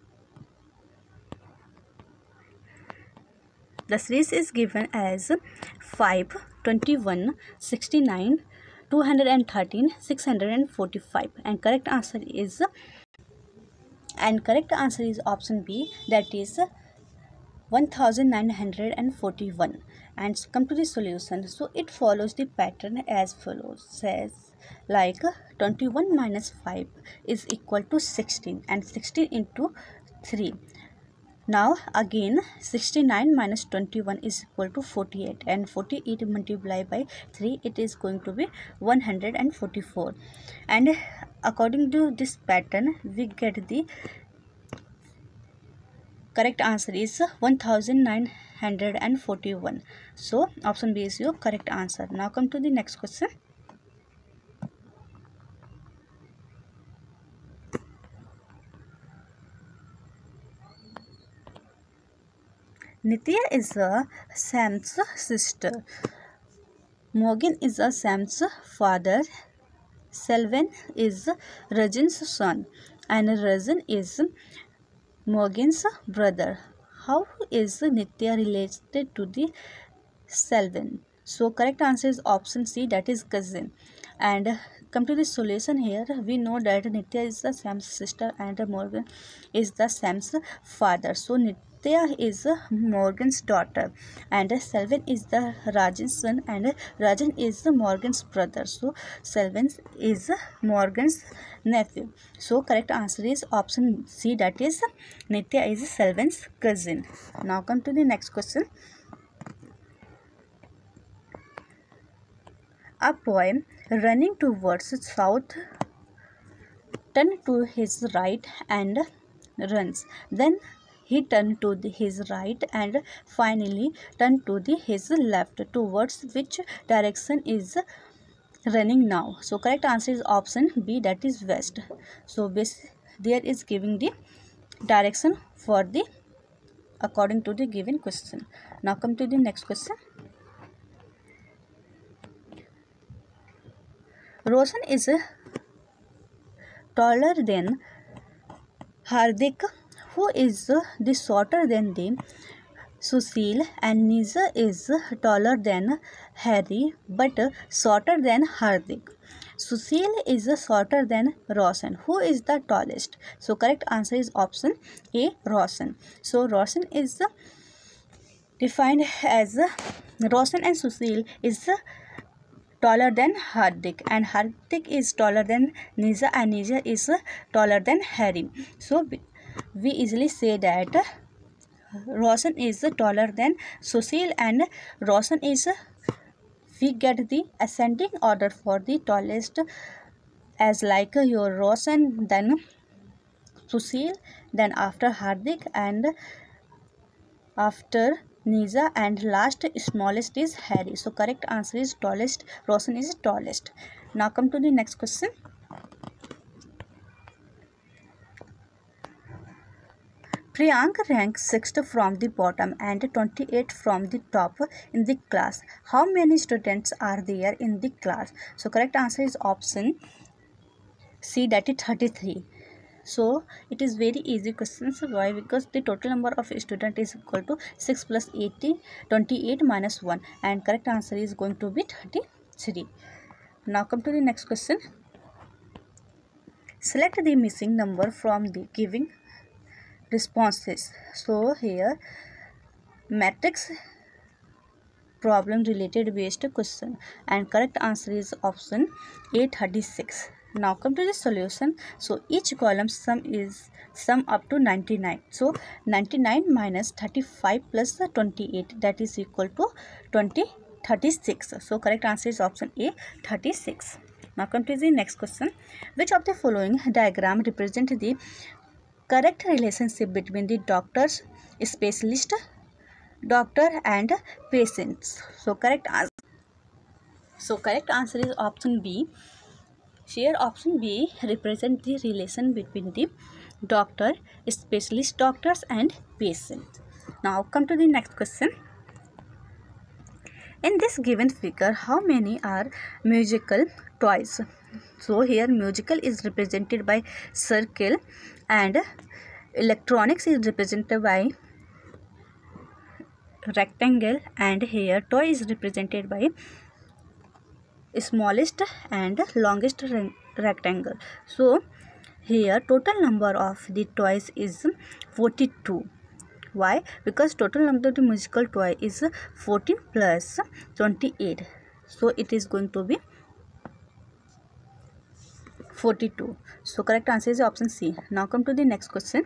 The series is given as five, twenty-one, sixty-nine, two hundred thirteen, six hundred forty-five, and correct answer is and correct answer is option B, that is one thousand nine hundred forty-one. And come to the solution. So it follows the pattern as follows. Says like twenty-one minus five is equal to sixteen, and sixteen into three. Now again sixty-nine minus twenty-one is equal to forty-eight, and forty-eight multiplied by three, it is going to be one hundred forty-four. And according to this pattern we get the correct answer is one thousand nine hundred forty-one. So option B is your correct answer. Now come to the next question. Nitya is a Sam's sister. Morgan is a Sam's father. Selvan is Rajan's son, and Rajan is Morgan's brother. How is Nitya related to the Selvan? So correct answer is option C, that is cousin. And come to the solution here. We know that Nitya is the Sam's sister and Morgan is the Sam's father. So Nitya is Morgan's daughter, and Selvan is the Rajan's son, and Rajan is the Morgan's brother. So Selvan is Morgan's nephew. So correct answer is option C, that is Nitya is Selvan's cousin. Now come to the next question. A boy running towards south turned to his right and runs. Then he turned to the, his right and finally turned to the, his left. Towards which direction is running now? So correct answer is option B, that is west. So this there is giving the direction for the according to the given question. Now come to the next question. Roshan is taller than Hardik, who is the shorter than the Sushil, and Nisa is taller than Harry but shorter than Hardik. Sushil is shorter than Roshan, who is the tallest? So correct answer is option A, Roshan. So Roshan is defined as Roshan and Sushil is taller than Hardik, and Hardik is taller than Nisa, and Nisa is taller than Harry. So we easily say that Roshan is taller than Sushil, and Roshan is, we get the ascending order for the tallest as like your Roshan, then Sushil, then after Hardik, and after Nisa, and last smallest is Harry. So correct answer is tallest. Roshan is tallest. Now come to the next question. Priyank ranks sixth from the bottom and twenty-eighth from the top in the class. How many students are there in the class? So correct answer is option C, that is thirty-three. So it is very easy questions. Why? Because the total number of students is equal to six plus eighty, twenty-eight minus one, and correct answer is going to be thirty-three. Now come to the next question. Select the missing number from the giving responses. So here matrix problem related based question, and correct answer is option A, thirty-six. Now come to the solution. So each column sum is sum up to ninety-nine. So ninety-nine minus thirty-five plus the twenty-eight, that is equal to twenty thirty-six. So correct answer is option A, thirty-six. Now come to the next question. Which of the following diagram represent the correct relationship between the doctors, specialist, doctor and patients? So correct answer. So correct answer is option B. Here option B represent the relation between the doctor, specialist doctors and patient. Now come to the next question. In this given figure, how many are musical toys? So here musical is represented by circle and electronics is represented by rectangle, and here toy is represented by smallest and longest rectangle. So here total number of the toys is forty-two. Why? Because total number of the musical toy is fourteen plus twenty-eight. So it is going to be forty-two. So correct answer is option C. Now come to the next question.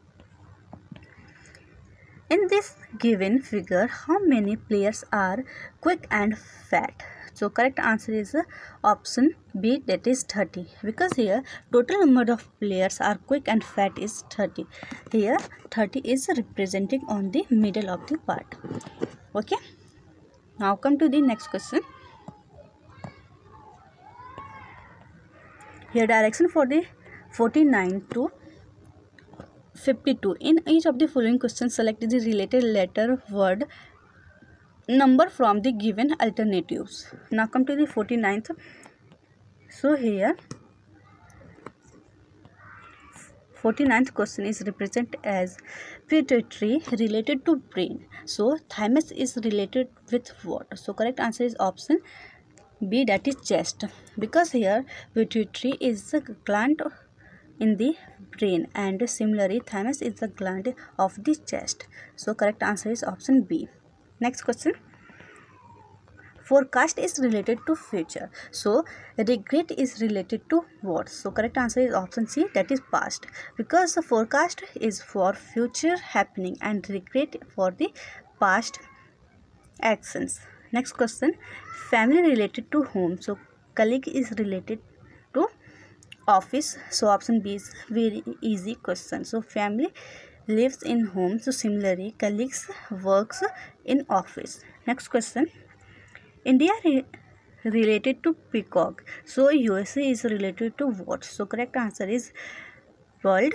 In this given figure, how many players are quick and fat? So correct answer is option B, that is thirty. Because here total number of players are quick and fat is thirty. Here thirty is representing on the middle of the part. Okay. Now come to the next question. Here direction for the forty-nine to fifty-two. In each of the following questions, select the related letter, word, number from the given alternatives. Now come to the forty-ninth. So here forty-ninth question is represented as pituitary related to brain. So thymus is related with what? So correct answer is option B, that is chest. Because here pituitary is a gland in the brain and similarly thymus is the gland of the chest. So correct answer is option B. Next question. Forecast is related to future. So regret is related to what? So correct answer is option C, that is past. Because the forecast is for future happening and regret for the past actions. Next question. Family related to home. So colleague is related to office. So option B is very easy question. So family lives in home. So similarly colleagues works in office. Next question. India re related to peacock. So U S A is related to what? So correct answer is bald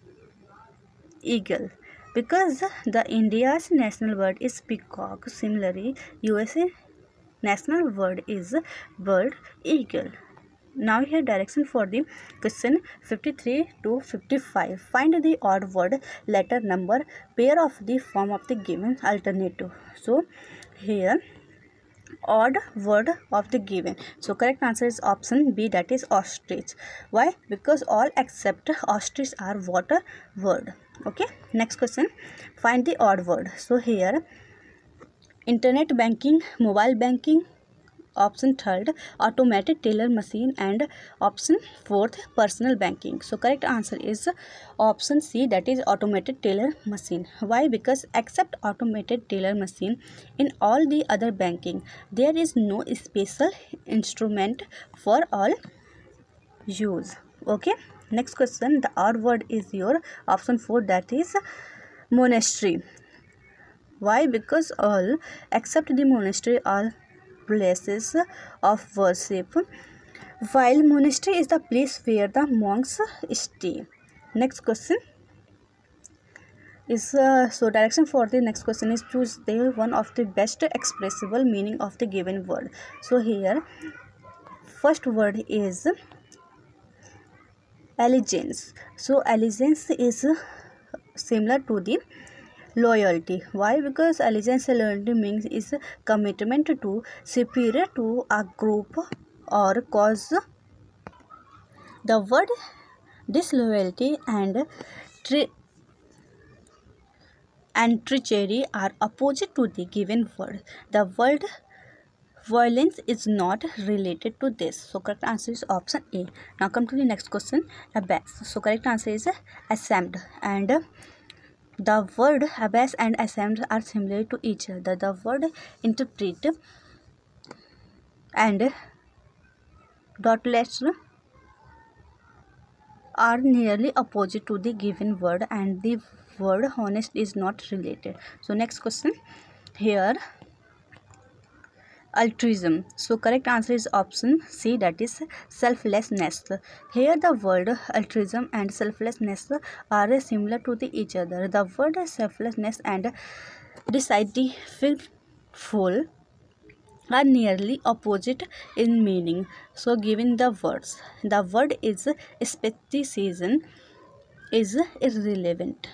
eagle. Because the India's national bird is peacock. Similarly U S A national bird is bald eagle. Now here direction for the question fifty-three to fifty-five. Find the odd word, letter, number, pair of the form of the given alternative. So here odd word of the given. So correct answer is option B, that is ostrich. Why? Because all except ostrich are water word. Okay. Next question. Find the odd word. So here internet banking, mobile banking, option third automated teller machine, and option fourth personal banking. So correct answer is option C, that is automated teller machine. Why? Because except automated teller machine, in all the other banking there is no special instrument for all use. Okay. Next question. The odd word is your option four, that is monastery. Why? Because all except the monastery are places of worship, while monastery is the place where the monks stay. Next question is uh, so direction for the next question is choose the one of the best expressible meaning of the given word. So here first word is allegiance. So allegiance is similar to the loyalty. Why? Because allegiance and loyalty means is commitment to superior to a group or cause. The word disloyalty and tre and treachery are opposite to the given word. The word Violence is not related to this. So correct answer is option A. Now come to the next question. Abbas. So correct answer is ashamed. And the word abbas and ashamed are similar to each other. The word interpret and doubtless are nearly opposite to the given word, and the word honest is not related. So next question here, altruism. So correct answer is option C, that is selflessness. Here the word altruism and selflessness are similar to the each other. The word selflessness and deceitful are nearly opposite in meaning. So given the words, the word is skepticism is irrelevant.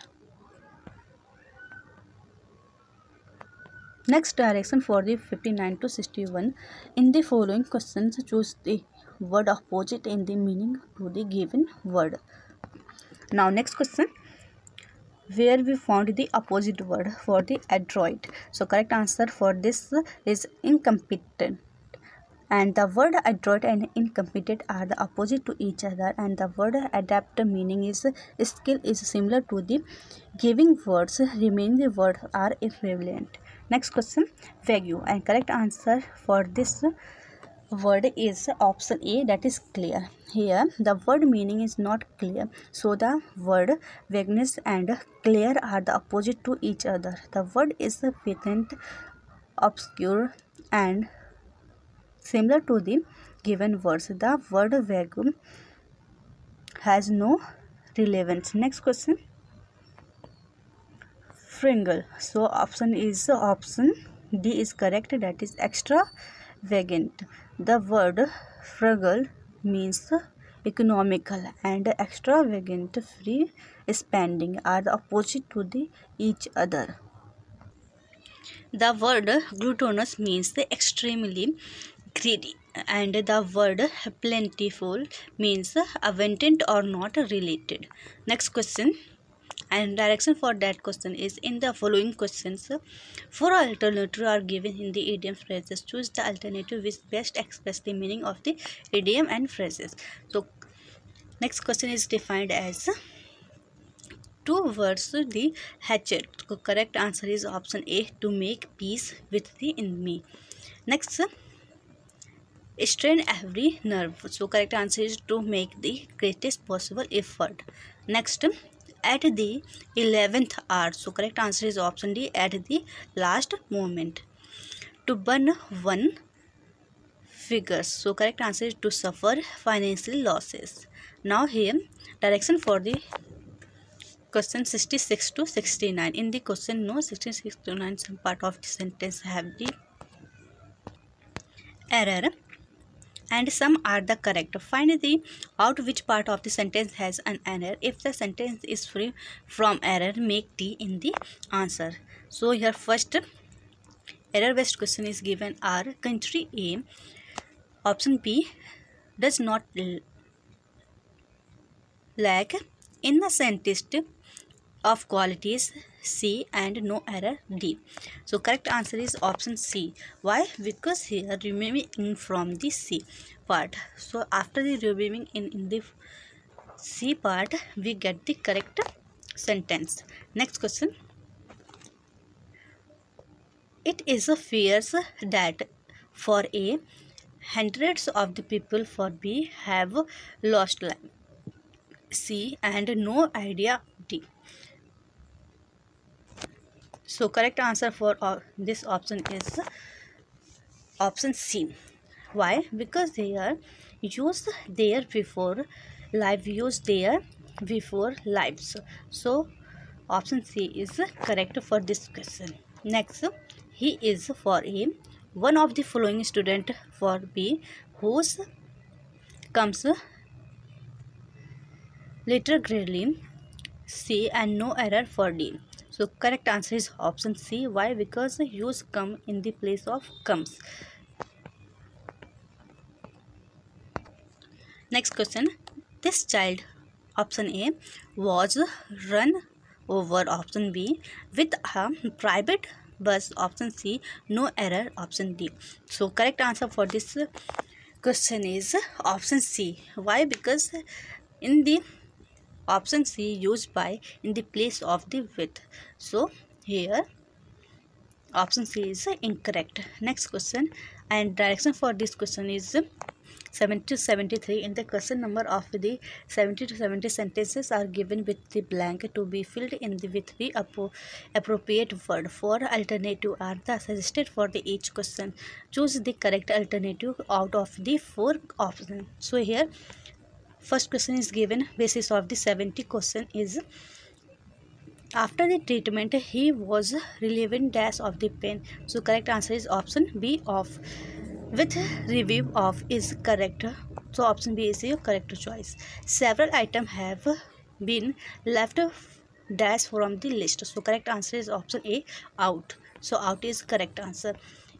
Next direction for the fifty-nine to sixty-one. In the following questions, choose the word opposite in the meaning to the given word. Now next question, where we found the opposite word for the adroit. So correct answer for this is incompetent. And the word adroit and incompetent are the opposite to each other, and the word adapt meaning is skill is similar to the giving words, remaining words are irrelevant. Next question, vague, and correct answer for this word is option A, that is clear. Here the word meaning is not clear, so the word vagueness and clear are the opposite to each other. The word is patent, obscure and similar to the given words. The word vague has no relevance. Next question, fringle. So option is option D is correct, that is extravagant. The word frugal means economical, and extravagant, free spending, are the opposite to the each other. The word gluttonous means extremely greedy, and the word plentiful means abundant or not related. Next question, and direction for that question is, in the following questions, four alternatives are given in the idiom phrases. Choose the alternative which best express the meaning of the idiom and phrases. So next question is defined as two words, the hatchet. So correct answer is option A, to make peace with the enemy. Next, strain every nerve. So correct answer is to make the greatest possible effort. Next, at the eleventh hour. So correct answer is option D, at the last moment. To burn one figures. So correct answer is to suffer financial losses. Now here direction for the question sixty-six to sixty-nine. In the question no sixty-six to nine, some part of the sentence have the error and some are the correct. Find the out which part of the sentence has an error. If the sentence is free from error, make T in the answer. So here first error based question is given are country A, option B, does not lack innocentist of qualities, C, and no error, D. So correct answer is option C. Why? Because here removing from the C part. So after the removing in, in the C part, we get the correct sentence. Next question. It is a fears that for A, hundreds of the people, for B, have lost life, C, and no idea, D. So correct answer for uh, this option is option C. Why? Because they are used there before life, used there before lives. So option C is correct for this question. Next, he is for A, one of the following student, for B, whose comes later gradely, C, and no error for D. So correct answer is option C. Why? Because use come in the place of comes. Next question. This child, option A, was run over, option B, with a private bus. Option C, no error. Option D. So correct answer for this question is option C. Why? Because in the option C used by in the place of the with. So here option C is incorrect. Next question, and direction for this question is seventy to seventy-three. In the question number of the seventy to seventy sentences are given with the blank to be filled in the with the appropriate word. Four alternative are the suggested for the each question. Choose the correct alternative out of the four options. So here first question is given. Basis of the seventy question is, after the treatment he was relieving dash of the pain. So correct answer is option B of with review of is correct. So option B is your correct choice. Several items have been left dash from the list. So correct answer is option A, out. So out is correct answer.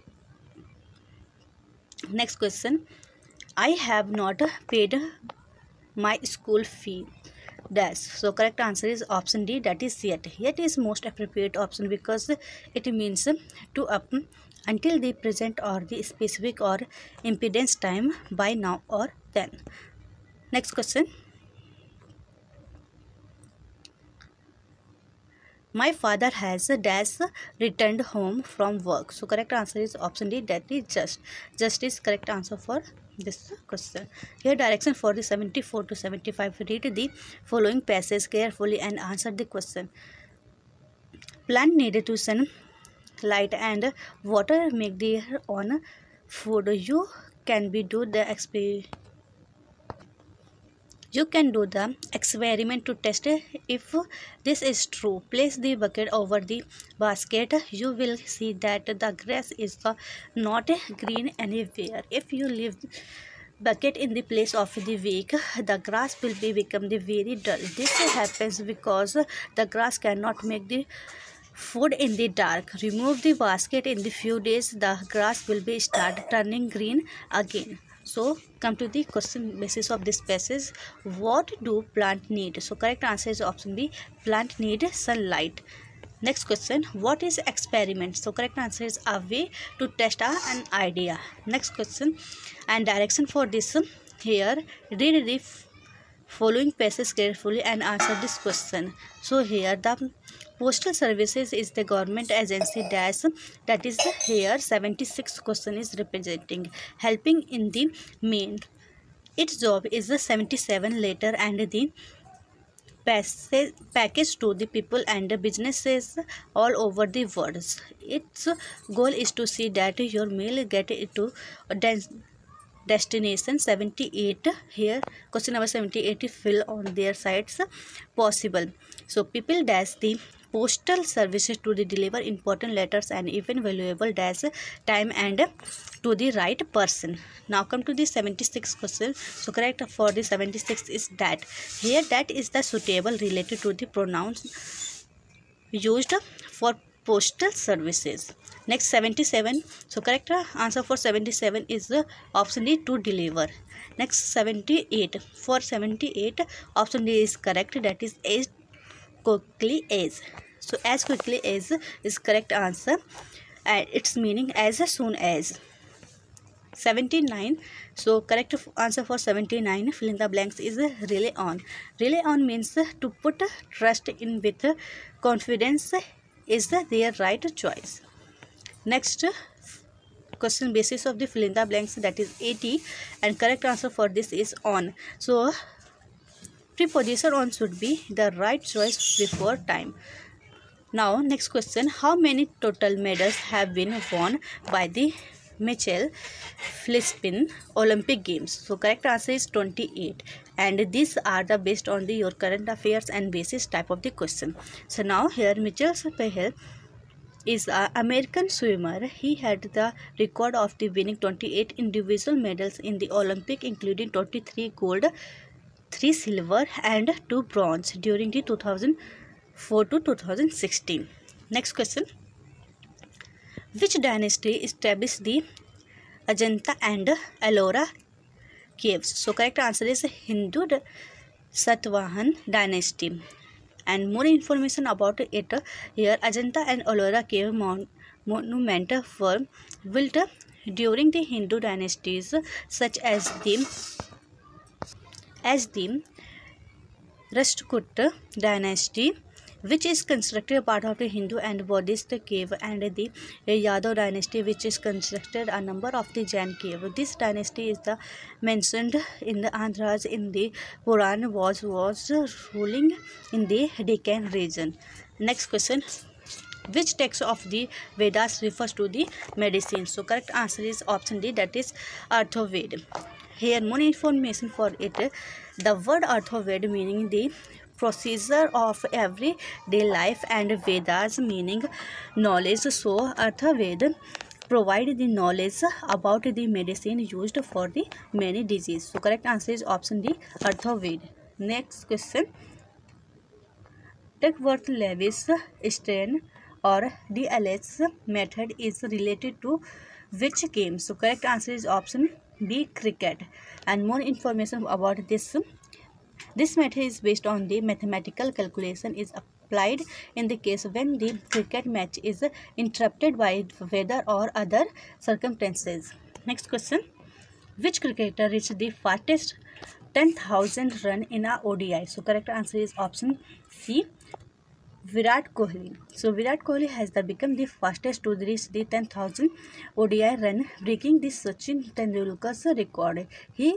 Next question, I have not paid my school fee dash. So correct answer is option D, that is yet. Yet is most appropriate option because it means to up until the present or the specific or impedance time, by now or then. Next question, my father has dash returned home from work. So correct answer is option D, that is just. Just is correct answer for this question. Here direction for the seventy-four to seventy-five. Read the following passage carefully and answer the question. Plant needed to sun, light and water make their own food. You can be do the exp you can do the experiment to test if this is true. Place the bucket over the basket. You will see that the grass is not green anywhere. If you leave bucket in the place of the wick, the grass will be become the very dull. This happens because the grass cannot make the food in the dark. Remove the basket in the few days, the grass will be start turning green again. So come to the question basis of this passage. What do plant need? So correct answer is option B, plant need sunlight. Next question, what is experiment? So correct answer is a way to test an idea. Next question, and direction for this, here read the following passage carefully and answer this question. So here the postal services is the government agency dash, that is here seventy-six question is representing, helping in the main. Its job is the seventy-seven letter and the passage, package to the people and the businesses all over the world. Its goal is to see that your mail get to destination seventy-eight. Here question number seventy-eight fill on their sites possible. So people dash the postal services to the deliver important letters and even valuable dash time and to the right person. Now come to the seventy-six question. So correct for the seventy-six is that. Here that is the suitable related to the pronouns used for postal services. Next seventy-seven. So correct answer for seventy-seven is the option D, to deliver. Next seventy-eight. For seventy-eight option D is correct, that is as quickly as. So as quickly as is correct answer, and its meaning as soon as. seventy-nine. So correct answer for seventy-nine, fill in the blanks, is rely on. Rely on means to put trust in with confidence, is their right choice. Next question basis of the fill in the blanks, that is eighty, and correct answer for this is on. So preposition on should be the right choice before time. Now next question, how many total medals have been won by the Michelle Philipsin Olympic Games? So correct answer is twenty-eight, and these are the based on the your current affairs and basis type of the question. So now here Michelle Philipsin is an American swimmer. He had the record of the winning twenty-eight individual medals in the Olympic, including twenty-three gold, three silver and two bronze during the two thousand four to two thousand sixteen. Next question, which dynasty established the Ajanta and Ellora caves? So correct answer is Hindu Satavahan dynasty. And more information about it here, Ajanta and Ellora cave monument were built during the Hindu dynasties such as the as the Rashtrakuta dynasty, which is constructed a part of the Hindu and Buddhist cave, and the Yadav dynasty, which is constructed a number of the Jain cave. This dynasty is the mentioned in the Andhras in the Puran was was ruling in the Deccan region. Next question. Which text of the Vedas refers to the medicine? So correct answer is option D, that is Atharvaveda. Here more information for it. The word Atharvaveda meaning the procedure of everyday life and Vedas meaning knowledge. So Atharvaveda provide the knowledge about the medicine used for the many diseases. So correct answer is option D, Atharvaveda. Next question. Duckworth-Lewis strain or D L S method is related to which game? So correct answer is option B, cricket. And more information about this. This method is based on the mathematical calculation is applied in the case when the cricket match is interrupted by weather or other circumstances. Next question. Which cricketer reached the fastest ten thousand run in a O D I? So correct answer is option C, Virat Kohli. So Virat Kohli has the become the fastest to reach the ten thousand O D I run, breaking the Sachin Tendulkar's record. He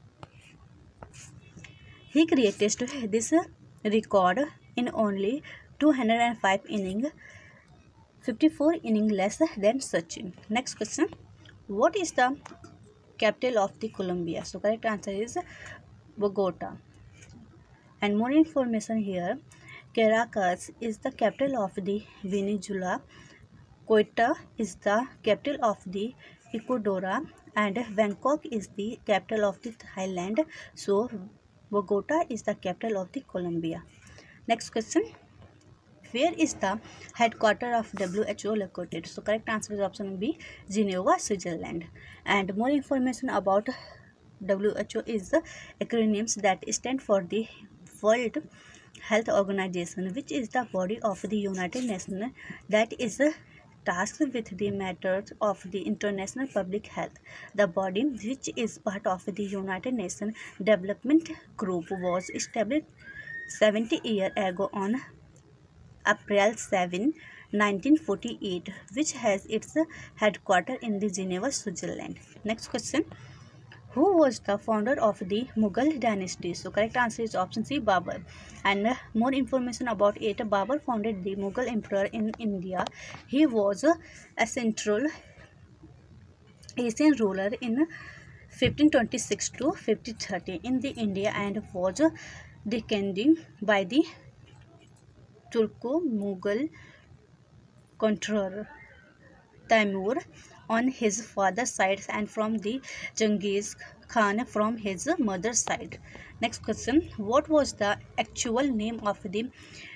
he created this record in only two hundred five innings, fifty-four innings less than Sachin. Next question. What is the capital of the Colombia? So correct answer is Bogota. And more information here. Caracas is the capital of the Venezuela. Quito is the capital of the Ecuador, and Bangkok is the capital of the Thailand. So Bogota is the capital of the Colombia. Next question. Where is the headquarters of W H O located? So correct answer is option B, Geneva, Switzerland. And more information about W H O is the acronyms that stand for the World Health Organization, which is the body of the United Nations that is tasked with the matters of the international public health. The body, which is part of the United Nations Development Group, was established seventy years ago on April seventh, nineteen forty-eight, which has its headquarters in the Geneva, Switzerland. Next question. Who was the founder of the Mughal dynasty? So correct answer is option C, Babur. And more information about it. Babur founded the Mughal emperor in India. He was a central Asian ruler in fifteen twenty-six to fifteen thirty in the India and was decaded by the Turco-Mughal conqueror Timur on his father's side and from the Genghis Khan from his mother's side. Next question. What was the actual name of the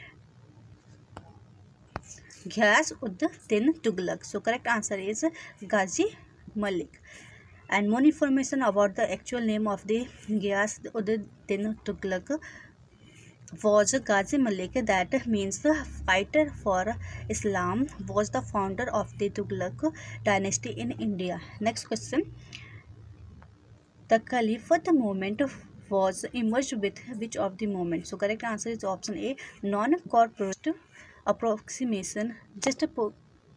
Ghiyas-ud-Din Tughlaq? So correct answer is Ghazi Malik. And more information about the actual name of the Ghiyas-ud-Din Tughlaq was Ghazi Malik, that means the fighter for Islam, was the founder of the Tughlaq dynasty in India. Next question. The Caliphate movement was emerged with which of the movement? So correct answer is option A, non-corporate approximation. Just a po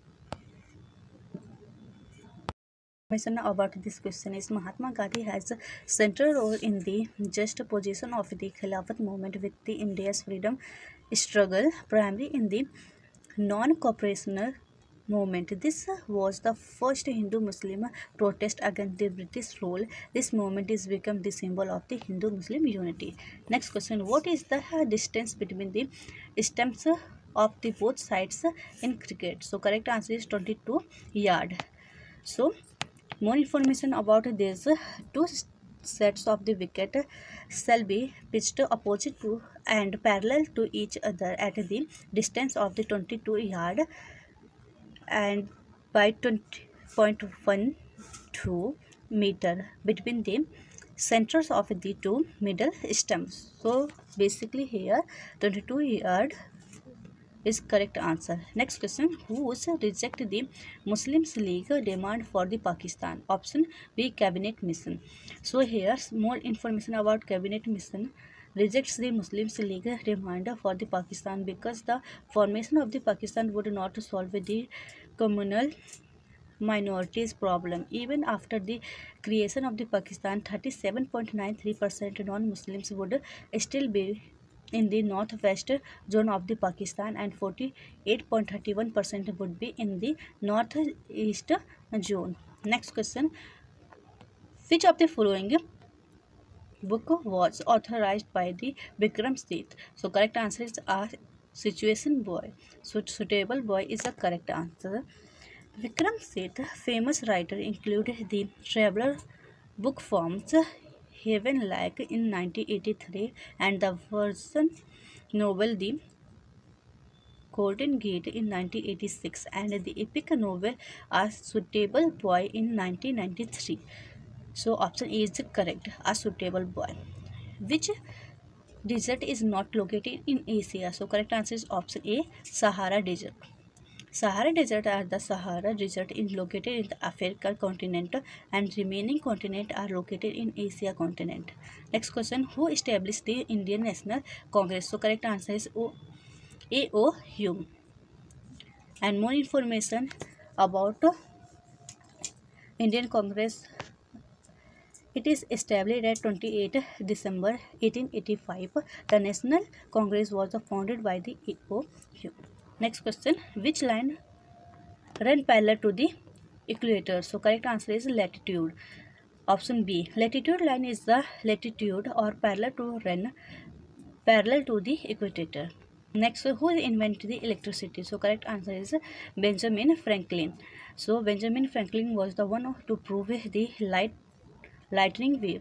about this question is Mahatma Gandhi has a central role in the just position of the Khilafat movement with the India's freedom struggle, primarily in the non-cooperational movement. This was the first Hindu-Muslim protest against the British rule. This movement is become the symbol of the Hindu-Muslim unity. Next question. What is the distance between the stumps of the both sides in cricket? So correct answer is twenty-two yard. So more information about this. Two sets of the wicket shall be pitched opposite to and parallel to each other at the distance of the twenty-two yard and by twenty point one two meter between the centers of the two middle stumps. So basically here twenty-two yard is correct answer. Next question, who's reject the Muslims League demand for the Pakistan? Option B, cabinet mission. So here's more information about cabinet mission. Rejects the Muslims League demand for the Pakistan because the formation of the Pakistan would not solve the communal minorities problem. Even after the creation of the Pakistan, thirty-seven point nine three percent non-Muslims would still be in the northwest zone of the Pakistan, and forty-eight point three one percent would be in the northeast zone. Next question, which of the following book was authorized by the Bikram Seth? So correct answer is a Situation Boy. So Suitable Boy is a correct answer. Vikram Seth, famous writer, included the traveler book forms Heaven Like in nineteen eighty-three and the version novel The Golden Gate in nineteen eighty-six and the epic novel A Suitable Boy in nineteen ninety-three. So option A is correct, A Suitable Boy. Which desert is not located in Asia? So correct answer is option A, Sahara Desert. Sahara Desert are the Sahara Desert is located in the African continent and remaining continent are located in Asia continent. Next question, who established the Indian National Congress? So correct answer is O, A O Hume. And more information about Indian Congress. It is established at twenty-eighth December eighteen eighty-five. The National Congress was founded by the A O Hume. Next question, which line run parallel to the equator? So correct answer is latitude. Option B, latitude line is the latitude or parallel to run parallel to the equator. Next, who invented the electricity? So correct answer is Benjamin Franklin. So Benjamin Franklin was the one to prove the light lightning wave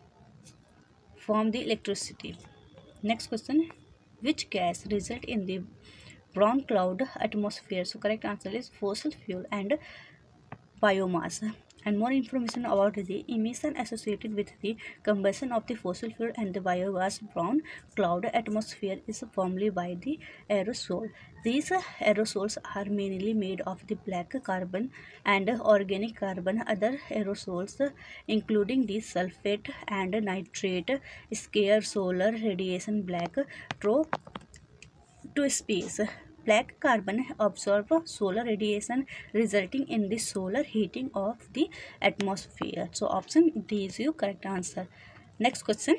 from the electricity. Next question, which gas result in the brown cloud atmosphere? So correct answer is fossil fuel and biomass. And more information about the emission associated with the combustion of the fossil fuel and the biogas brown cloud atmosphere is formed by the aerosol. These aerosols are mainly made of the black carbon and organic carbon. Other aerosols, including the sulfate and nitrate, scare solar radiation black through to space. Black carbon absorb solar radiation, resulting in the solar heating of the atmosphere. So option D is your correct answer. Next question,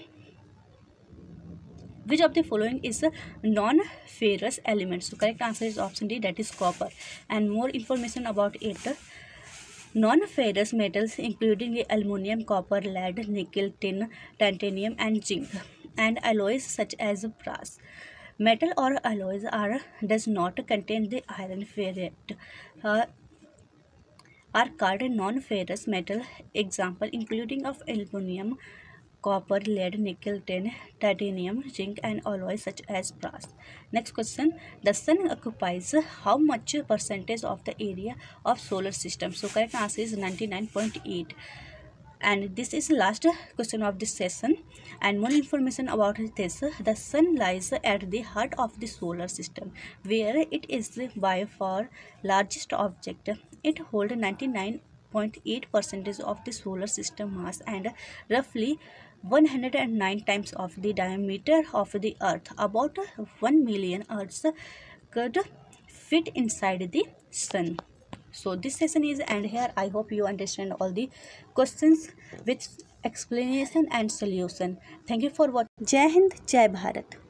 which of the following is a non-ferrous element? So correct answer is option D, that is copper. And more information about it. Non-ferrous metals including aluminum, copper, lead, nickel, tin, titanium and zinc, and alloys such as brass. Metal or alloys are does not contain the iron ferrite uh, are called non-ferrous metal. Example including of aluminum, copper, lead, nickel, tin, titanium, zinc and alloys such as brass. Next question, the sun occupies how much percentage of the area of solar system? So correct answer is ninety-nine point eight. And this is the last question of this session. And more information about this, the sun lies at the heart of the solar system, where it is by far largest object. It holds ninety-nine point eight percent of the solar system mass and roughly one hundred nine times of the diameter of the earth. About one million earths could fit inside the sun. So this session is end here. I hope you understand all the questions with explanation and solution. Thank you for watching. Jai Hind, Jai Bharat.